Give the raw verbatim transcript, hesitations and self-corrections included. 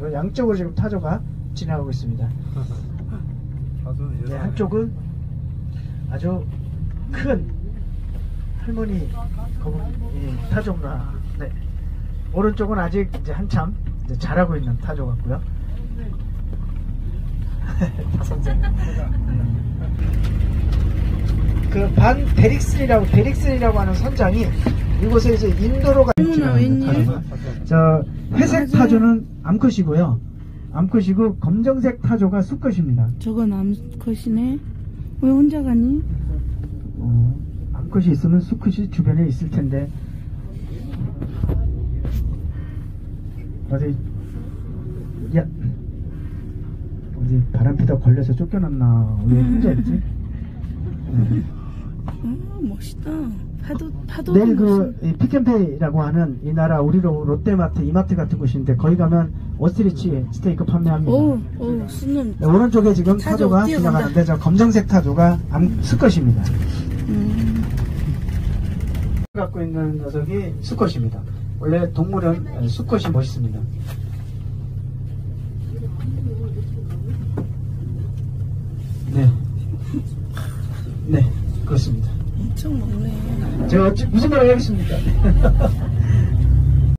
있고요. 양쪽으로 지금 타조가 지나가고 있습니다. 네, 한쪽은 아주 큰 할머니 거북이 예, 타조입니다. 네. 오른쪽은 아직 이제 한참 이제 자라고 있는 타조 같고요. 선생. 그 반 데릭슨이라고 데릭슨이라고 하는 선장이 이곳에 이제 인도로 가 있는 타조가. 저 회색 타조는 암컷이고요. 암컷이고 검정색 타조가 수컷입니다. 저건 암컷이네. 왜 혼자 가니? 어, 암컷이 있으면 수컷이 주변에 있을 텐데 어디 야 어디 바람피다 걸려서 쫓겨났나? 왜 혼자 있지? 네. 아, 멋있다. 파도 파도. 내일 그 피켄페이라고 하는 이 나라 우리로 롯데마트, 이마트 같은 곳인데 거기 가면 오스트리치 스테이크 판매합니다. 오, 오, 수능. 네, 오른쪽에 지금 타조 타조가 뛰어간다. 지나가는데 저 검정색 타조가 암 수컷입니다. 음. 갖고 있는 녀석이 수컷입니다. 원래 동물은 수컷이 멋있습니다. 네, 네, 그렇습니다. 엄청 먹네. 제가 어찌, 무슨 말을 하겠습니까?